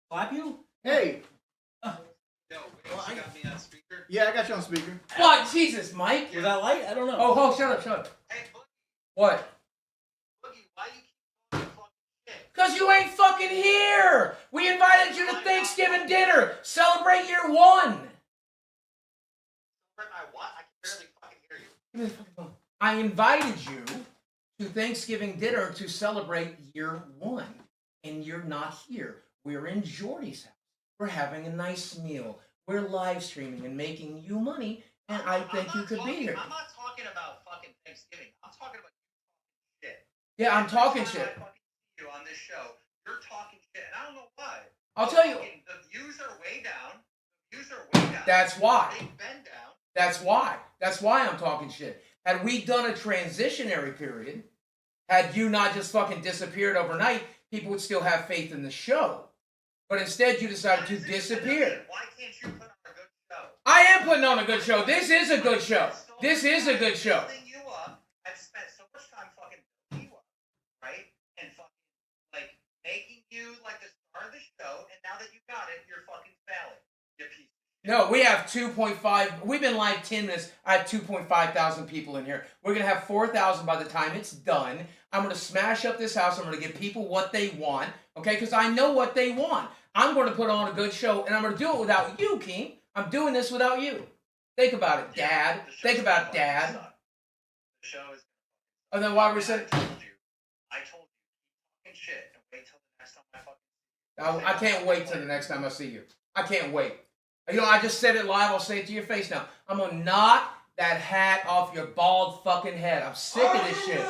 Slap you? Hey. Yo, you got me on speaker? Yeah, I got you on speaker. What? Jesus, Mike? Was that light? I don't know. Oh, shut up. Hey, Boogie, What? why you keep talking fucking shit? Because you ain't fucking here! We invited you to Thanksgiving dinner! Celebrate year one! Celebrate my what? I can barely fucking hear you. Give me the fucking phone. I invited you to Thanksgiving dinner to celebrate year one, and you're not here. We're in Jordy's house. We're having a nice meal. We're live streaming and making you money, and I think you could be here. I'm not talking about fucking Thanksgiving. I'm talking about you talking shit. Yeah, I'm talking Every time shit. I fucking see you on this show, you're talking shit, and I don't know why. I'll tell you. The views are way down. The views are way down. That's why. They've been down. That's why. That's why I'm talking shit. Had we done a transitionary period, had you not just fucking disappeared overnight, people would still have faith in the show. But instead, you decided to disappear. Why can't you put on a good show? I am putting on a good show. This is a good show. This is a good show. Building you up. I've spent so much time fucking building you up, right? And fucking like making you like the star of the show. And now that you got it, you're fucking failing. You piece. No, we have 2.5. We've been live 10 minutes. I have 2.5 thousand people in here. We're going to have 4,000 by the time it's done. I'm going to smash up this house. I'm going to give people what they want. Okay? Because I know what they want. I'm going to put on a good show, and I'm going to do it without you, King. I'm doing this without you. Think about it, Dad. Think about it, Dad. The show is. And then why we're saying... I told you, keep talking shit and wait till the next time I fucking. I can't wait till the next time I see you. I can't wait. You know, I just said it live. I'll say it to your face now. I'm going to knock that hat off your bald fucking head. I'm sick of this shit.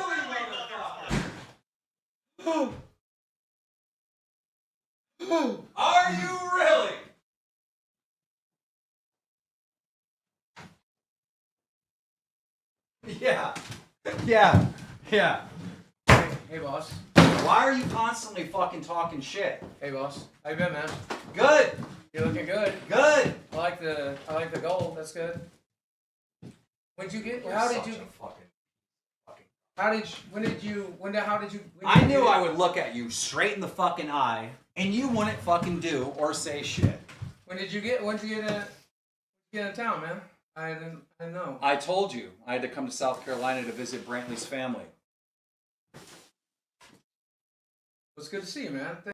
Are you really? Yeah. Yeah. Hey, boss. Why are you constantly fucking talking shit? Hey, boss. How you been, man? Good. You're looking good. Good. I like the gold. That's good. When'd you get? How did you? I knew I would look at you straight in the fucking eye, and you wouldn't fucking do or say shit. When did you get in town, man? I didn't know. I told you I had to come to South Carolina to visit Brantley's family. It's good to see you, man.